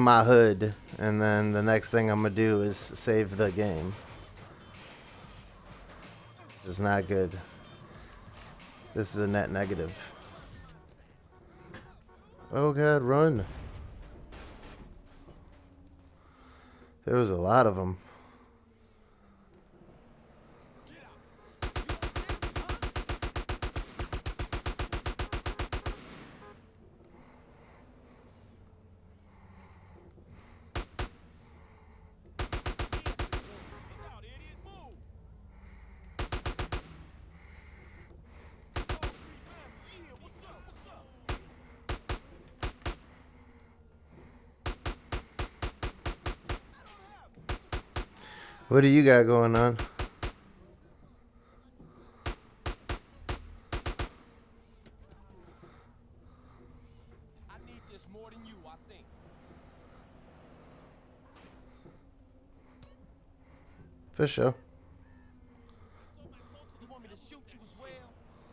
my hood, and then the next thing I'm gonna do is save the game. This is not good. This is a net negative. Oh god, run. There was a lot of them. What do you got going on? I need this more than you, I think. For sure. You want me to shoot you as well?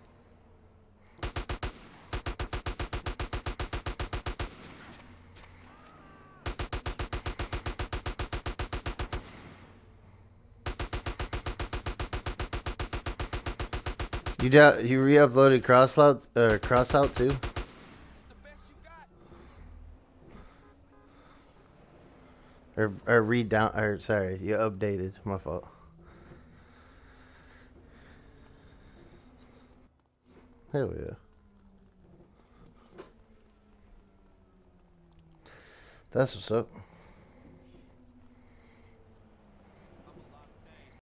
You re-uploaded Crossout too? It's the best you got. Or sorry, you updated. My fault. There we go. That's what's up.